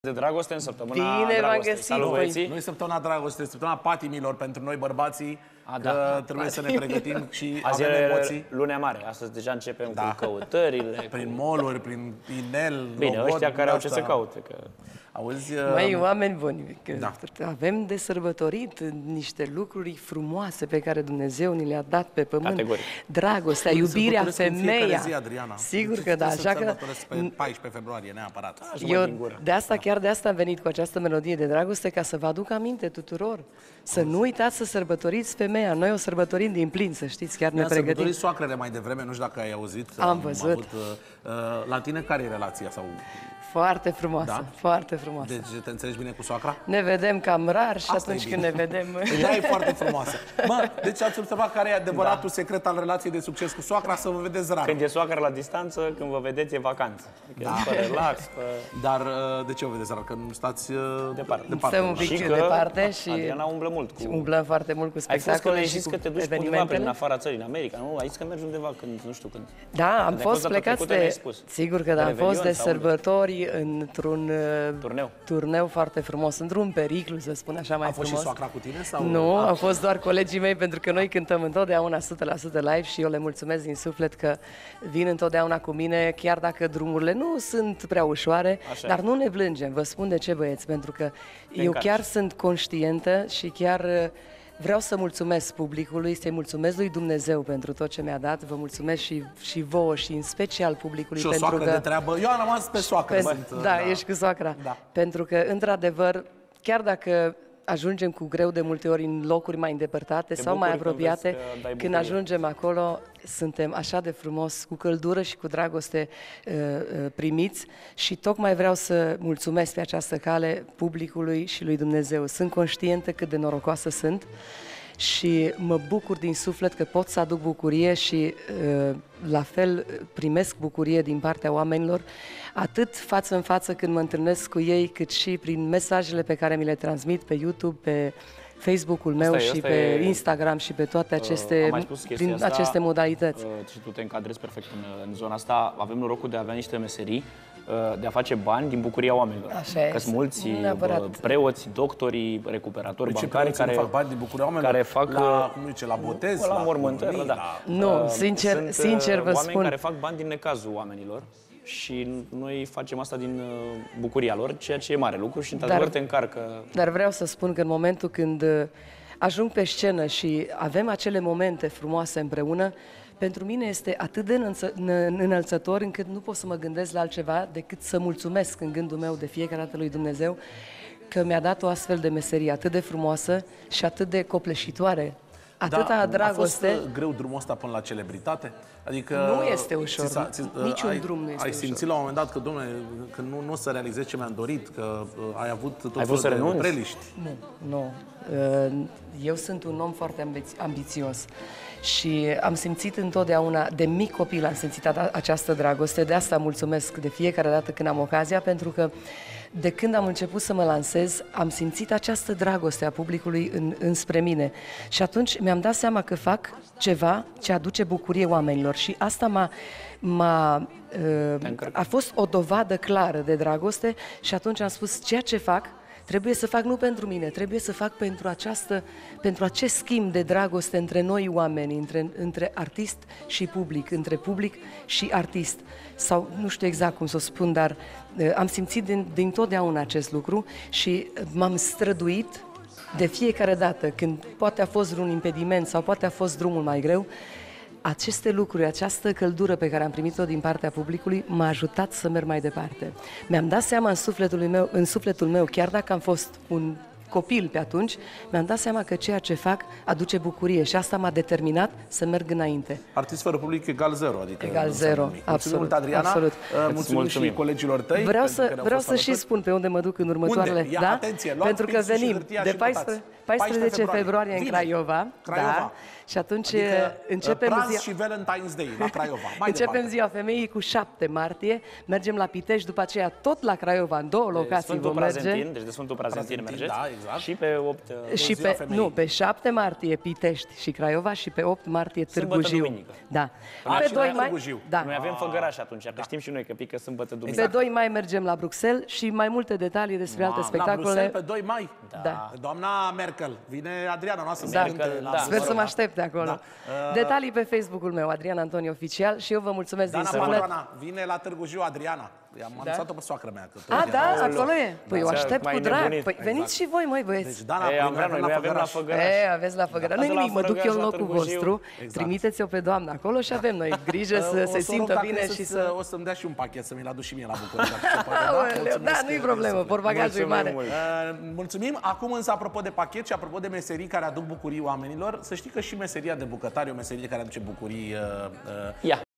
de dragoste în săptămâna Bine v-am dragostei. găsit, Salut, băieții! Nu e săptămâna dragostei, e săptămâna patimilor pentru noi bărbații, da. trebuie să ne pregătim și Azi avem e emoții. lunea mare, astăzi deja începem cu căutările. Prin mall-uri, prin inel, Bine, robot, ăștia care au ce asta. să caute. Că... Auzi, Măi, oameni buni, că Da. avem de sărbătorit niște lucruri frumoase pe care Dumnezeu ni le-a dat pe pământ. Categoric. Dragostea, iubirea, sărbătoresc în fiecare femeia. zi, Adriana. Sigur Deci că da, trebuie așa să că sărbătoresc pe 14 februarie, neapărat. eu de asta, chiar de asta am venit cu această melodie de dragoste, ca să vă aduc aminte tuturor. Să nu uitați să sărbătoriți femeia. Noi o sărbătorim din plin, să știți, chiar ne Ne-am pregătim. sărbătorit soacrele mai devreme, nu știu dacă ai auzit. Am văzut. La tine care e relația? Sau... Foarte frumoasă, Da? foarte frumoasă. Deci te înțelegi bine cu soacra? Ne vedem cam rar și Asta atunci e când bine. ne vedem... Ea e foarte frumoasă. Mă, deci ați observat care e adevăratul secret al relației de succes cu soacra? Să vă vedeți rar. Când e soacră la distanță, când vă vedeți, e vacanță. Adică pe relax, pe... Dar de ce o vedeți rar? Că nu stați Departe. Stăm un pic Și că departe și Adriana umblă mult cu... umblăm foarte mult cu Ai fost că spectacole le-ai și zis cu că te duci undeva evenimentele. prin afara țării, în America, nu? Ai zis că mergi undeva când, nu știu când. Da, am Când ai fost data plecați trecută, mi-ai de... spus. Sigur că da, am Revelion fost de sau unde? sărbători într-un Turneu. foarte frumos, într-un periclu, să spun așa mai A fost frumos. și soacra cu tine? Sau... Nu, au fost doar colegii mei, pentru că noi cântăm întotdeauna 100% live și eu le mulțumesc din suflet că vin întotdeauna cu mine, chiar dacă drumurile nu sunt prea ușoare, Așa. dar nu ne plângem. Vă spun de ce, băieți, pentru că eu încarci. chiar sunt conștientă și chiar vreau să mulțumesc publicului, să-i mulțumesc lui Dumnezeu pentru tot ce mi-a dat, vă mulțumesc și vouă și în special publicului Și o pentru soacră că... de treabă. Eu am rămas pe soacră. Da, ești cu soacra. Da. Pentru că, într-adevăr, chiar dacă ajungem cu greu de multe ori în locuri mai îndepărtate sau mai bucuri când apropiate, vezi că dai când bucurie. ajungem acolo, suntem așa de frumos, cu căldură și cu dragoste primiți și tocmai vreau să mulțumesc pe această cale publicului și lui Dumnezeu. Sunt conștientă cât de norocoasă sunt și mă bucur din suflet că pot să aduc bucurie și la fel primesc bucurie din partea oamenilor, atât față în față când mă întâlnesc cu ei, cât și prin mesajele pe care mi le transmit pe YouTube, pe Facebook-ul meu și pe Instagram și pe toate aceste, prin aceste modalități. Și tu te încadrezi perfect în zona asta. Avem norocul de a avea niște meserii, de a face bani din bucuria oamenilor. Așa e. Că sunt mulți preoți, doctorii, recuperatori bancari care fac bani din bucuria oamenilor, care fac la, cum zice, la botez, la mormântări, da. Nu, sincer vă oameni spun. care fac bani din necazul oamenilor și noi facem asta din bucuria lor, ceea ce e mare lucru și într-adevăr te încarcă. Dar vreau să spun că în momentul când ajung pe scenă și avem acele momente frumoase împreună, pentru mine este atât de înălțător încât nu pot să mă gândesc la altceva decât să mulțumesc în gândul meu de fiecare dată lui Dumnezeu că mi-a dat o astfel de meserie atât de frumoasă și atât de copleșitoare. Atâta dragoste. A fost greu drumul ăsta până la celebritate? Adică nu este ușor. Niciun drum nu este ai ușor. simțit la un moment dat că, dom'le, că nu o să realizezi ce mi-am dorit, că ai avut tot Ai vrut să renunți? preliști? Nu. Eu sunt un om foarte ambițios și am simțit întotdeauna, de mic copil am simțit această dragoste, de asta mulțumesc de fiecare dată când am ocazia, pentru că de când am început să mă lansez, am simțit această dragoste a publicului înspre mine și atunci mi-am dat seama că fac ceva ce aduce bucurie oamenilor și asta a fost o dovadă clară de dragoste și atunci am spus ceea ce fac trebuie să fac nu pentru mine, trebuie să fac pentru acest schimb de dragoste între noi oameni, între artist și public, între public și artist. Sau nu știu exact cum să o spun, dar am simțit din totdeauna acest lucru și m-am străduit de fiecare dată, când poate a fost vreun impediment sau poate a fost drumul mai greu, aceste lucruri, această căldură pe care am primit-o din partea publicului m-a ajutat să merg mai departe. Mi-am dat seama în sufletul meu, chiar dacă am fost un copil pe atunci, mi-am dat seama că ceea ce fac aduce bucurie și asta m-a determinat să merg înainte. Artist fără public egal zero, adică egal zero, absolut. Mulțumim, Adriana. Absolut. Mulțumim și colegilor tăi. Vreau să și spun pe unde mă duc în următoarele. Unde? Ia, da? atenție, pentru că venim de 14 februarie în Craiova. Da? Și atunci adică începem și Valentine's Day la Craiova. Începem ziua femeii cu 7 martie, mergem la Pitești, după aceea tot la Craiova, în două locații vom merge. Deci de Sfântul Prazentin mergeți. Da, Exact. Și pe 8 Și Ziua pe, Femeii. nu, pe 7 martie Pitești și Craiova și pe 8 martie Târgu Sâmbătă, Jiu. duminică. Da. Ah, Pe și 2 la mai, Târgu Jiu. da. Noi avem făgăraș atunci, că știm și noi că pică sâmbătă, duminică. Pe 2 mai mergem la Bruxelles și mai multe detalii despre alte La spectacole. Bruxelles, pe 2 mai. Da. Doamna Merkel, vine Adriana noastră să Da. cânte la Da. Sper să mă aștepte acolo. Da. Detalii pe Facebook-ul meu, Adrian Antoni Oficial, și eu vă mulțumesc din Dana suflet. Patrona, vine la Târgu Jiu Adriana. Am anunțat-o pe soacră mea. Că tot A, ea- da, acolo e? Păi eu Da, aștept mai cu drag. nebunit. Păi veniți și voi, măi, băieți. Deci Dana, Ei, am noi vrea, noi avem la făgăraș. Aveți la făgăraș. Nu Acasă la nimic, mă duc eu în Fărăgaș, la locul Târgu Jiu. vostru. Exact. Trimiteți-o pe doamna acolo și avem noi grijă să se simtă bine și să... O să-mi dea și un pachet, să mi-l aduc și mie la București. dacă se poate, Aoleu, Mulțumesc, da, nu-i problemă, portbagajul e mare. mult. Mulțumim. Acum însă, apropo de pachet și apropo de meserii care aduc bucurii oamenilor, să știi că și meseria de bucătar e o meserie care aduce bucurii Ia.